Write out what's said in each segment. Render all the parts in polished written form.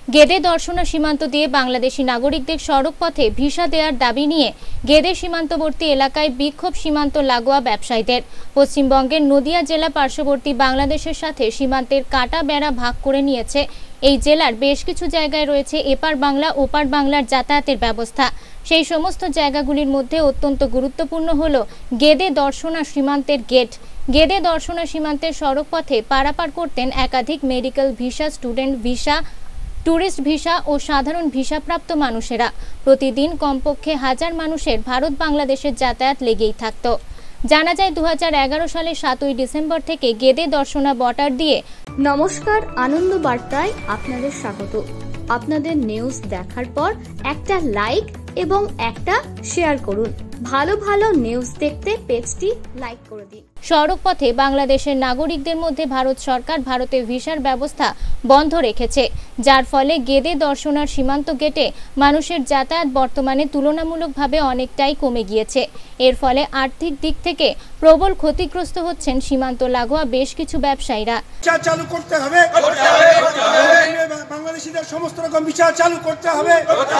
গেদে দর্শনা সীমান্ত দিয়ে বাংলাদেশি নাগরিকদের সড়ক পথে ভিসা দেওয়ার দাবি নিয়ে গেদে সীমান্তবর্তী এলাকায় বিক্ষোভ সীমান্ত লাগোয়া ব্যবসায়ীদের। পশ্চিমবঙ্গের নদিয়া জেলা পার্শ্ববর্তী বাংলাদেশের সাথে সীমান্তের কাটা বেড়া ভাগ করে নিয়েছে। এই জেলার বেশ কিছু জায়গায় রয়েছে এপার বাংলা ওপার বাংলার যাতায়াতের ব্যবস্থা। সেই সমস্ত জায়গাগুলির মধ্যে অত্যন্ত গুরুত্বপূর্ণ হল গেদে দর্শনা সীমান্তের গেট। গেদে দর্শনা সীমান্তের সড়ক পথে পারাপার করতেন একাধিক medical visa, student visa, tourist visa ও সাধারণ ভিসাপ্রাপ্ত মানুষেরা। প্রতিদিন কমপক্ষে 1000 মানুষের ভারত বাংলাদেশের যাতায়াত লেগেই থাকত। জানা যায় 2011 সালের 7ই ডিসেম্বর থেকে গেদে দর্শনা বর্ডার দিয়ে। নমস্কার, আনন্দ বার্তায় আপনাদের স্বাগত। আপনাদের নিউজ দেখার পর একটা লাইক এবং একটা শেয়ার করুন। ভালো ভালো নিউজ দেখতে পেজটি লাইক করে দিন। সড়ক পথে বাংলাদেশের নাগরিকদের মধ্যে ভারত সরকার ভারতে ভিসার ব্যবস্থা বন্ধ রেখেছে, যার ফলে গেদে দর্শনার সীমান্ত গেটে মানুষের যাতায়াত বর্তমানে তুলনামূলকভাবে অনেকটাই কমে গিয়েছে। এর ফলে আর্থিক দিক থেকে প্রবল ক্ষতিগ্রস্ত হচ্ছেন সীমান্ত লাগোয়া বেশ কিছু ব্যবসায়ীরা। চালু করতে হবে, বাংলাদেশিদের সমস্ত রকম ভিসা চালু করতে হবে,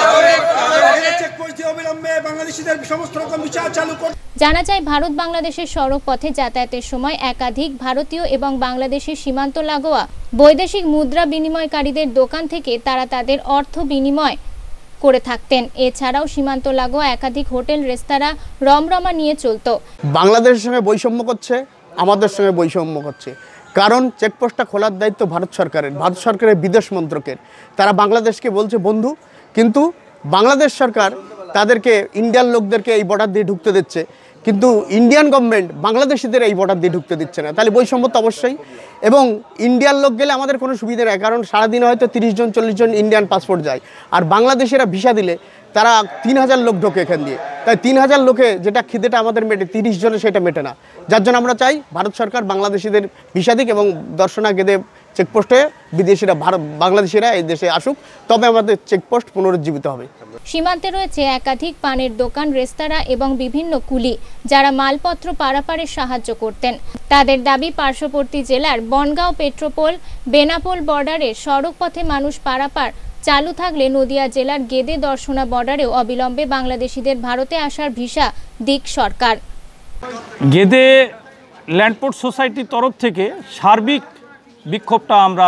বাংলাদেশিদের সমস্ত রকম ভিসা চালু করতে। জানা যায় ভারত বাংলাদেশের সড়ক পথে যাতায়াতের সময় একাধিক ভারতীয় এবং বাংলাদেশের সীমান্ত লাগোয়া বৈদেশিক মুদ্রা বিনিময়কারীদের দোকান থেকে তারা তাদের অর্থ বিনিময় করে থাকতেন। এছাড়াও সীমান্ত লাগোয়া একাধিক হোটেল রেস্তোরাঁ রমরমা নিয়ে চলত। বাংলাদেশের সঙ্গে বৈষম্য করছে, আমাদের সঙ্গে বৈষম্য করছে। কারণ চেকপোস্টটা খোলার দায়িত্ব ভারত সরকারের বিদেশ মন্ত্রকের। তারা বাংলাদেশকে বলছে বন্ধু, কিন্তু বাংলাদেশ সরকার তাদেরকে ইন্ডিয়ান লোকদেরকে এই বর্ডার দিয়ে ঢুকতে দিচ্ছে, কিন্তু ইন্ডিয়ান গভর্নমেন্ট বাংলাদেশিদের এই বর্ডার দিয়ে ঢুকতে দিচ্ছে না। তাহলে বৈষম্য তো অবশ্যই। এবং ইন্ডিয়ান লোক গেলে আমাদের কোনো সুবিধা নেই, কারণ সারাদিনে হয়তো 30 জন 40 জন ইন্ডিয়ান পাসপোর্ট যায়, আর বাংলাদেশিরা ভিসা দিলে তারা 3000 লোক ঢোকে এখান দিয়ে। তাই 3000 লোকে যেটা খিদেটা আমাদের মেটে, 30 জনে সেটা মেটে না। যার জন্য আমরা চাই ভারত সরকার বাংলাদেশিদের ভিসা দিক এবং দর্শনা গেদে চেকপোস্টে বিদেশিরা বাংলাদেশিরা এই দেশে আসুক, তবে আমাদের চেকপোস্ট পুনরুজ্জীবিত হবে। সীমান্তে রয়েছে একাধিক পানের দোকান, রেস্তোরাঁ এবং বিভিন্ন কুলি, যারা মালপত্র পারাপারে সাহায্য করতেন। তাদের দাবি পার্শ্ববর্তী জেলার বনগাঁও, পেট্রোপোল, বেনাপোল বর্ডারে সড়ক পথে মানুষ পারাপার চালু থাকলে নদিয়া জেলার গেদে দর্শনা বর্ডারেও অবিলম্বে বাংলাদেশিদের ভারতে আসার ভিসা দিক সরকার। গেদে ল্যান্ডপোর্ট সোসাইটির তরফ থেকে সার্বিক বিক্ষোভটা আমরা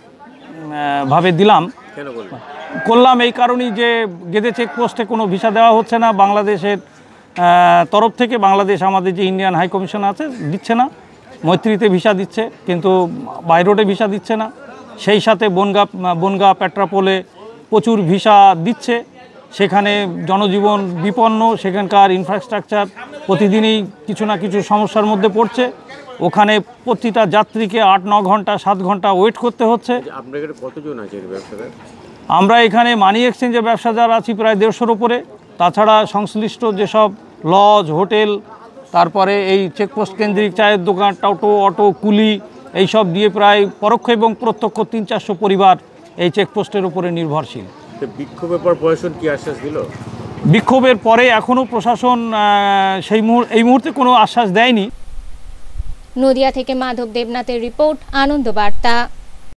ভাবে করলাম এই কারণেই যে গেদে চেকপোস্টে কোনো ভিসা দেওয়া হচ্ছে না বাংলাদেশের তরফ থেকে। বাংলাদেশ আমাদের যে ইন্ডিয়ান হাই কমিশন আছে দিচ্ছে না, মৈত্রীতে ভিসা দিচ্ছে কিন্তু বাই রোডে ভিসা দিচ্ছে না। সেই সাথে বনগাঁ পেট্রাপোলে প্রচুর ভিসা দিচ্ছে, সেখানে জনজীবন বিপন্ন, সেখানকার ইনফ্রাস্ট্রাকচার প্রতিদিনই কিছু না কিছু সমস্যার মধ্যে পড়ছে। ওখানে প্রতিটা যাত্রীকে 8-9 ঘন্টা 7 ঘন্টা ওয়েট করতে হচ্ছে। কতজন আছে ব্যবসাদার? আমরা এখানে মানি এক্সচেঞ্জের ব্যবসাদার আছি প্রায় 150-র উপরে। তাছাড়া সংশ্লিষ্ট যেসব লজ, হোটেল, তারপরে এই চেকপোস্ট কেন্দ্রিক চায়ের দোকান, টোটো, অটো, কুলি, এইসব দিয়ে প্রায় পরোক্ষ এবং প্রত্যক্ষ 300-400 পরিবার এই চেকপোস্টের উপরে নির্ভরশীল। বিক্ষোভের পর প্রশাসন কি আশ্বাস দিল? বিক্ষোভের পরে এখনও প্রশাসন এই মুহূর্তে কোনো আশ্বাস দেয়নি। নদিয়া থেকে মাধব দেবনাথের রিপোর্ট, আনন্দ বার্তা।